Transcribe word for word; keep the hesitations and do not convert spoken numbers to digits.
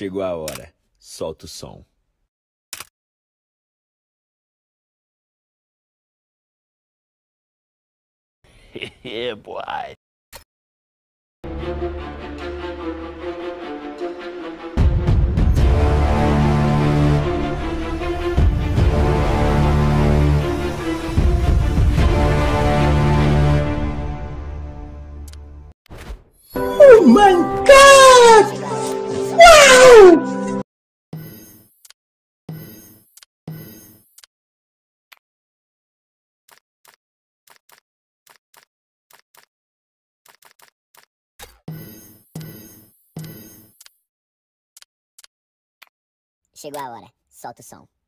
Chegou a hora. Solta o som. Yeah, boy. Oh my God! Wow! Chegou a hora. Solta o som.